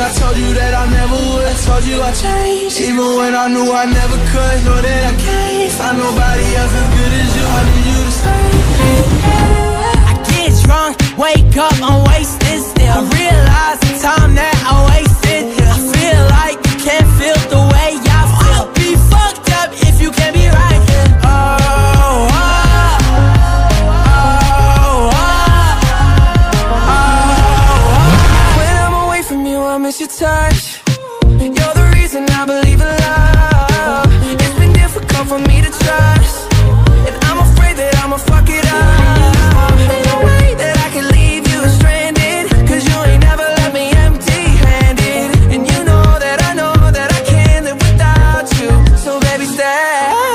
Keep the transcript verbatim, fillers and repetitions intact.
I told you that I never would. I told you I changed, even when I knew I never could. Know that I can't find nobody else as good as you. I need you to stay. I get drunk, wake up, I'm wasted still. I realize the time that I wasted. I feel like you can't feel the way I feel. I'll be fucked up if you can't be right. Oh, oh, oh, oh, oh. When I'm away from you, I miss your touch. You're the reason I believe in love. It's been difficult for me to trust, and I'm afraid that I'ma fuck it up. Ain't no way that I can leave you stranded, cause you ain't never left me empty-handed. And you know that I know that I can't live without you. So baby, stay.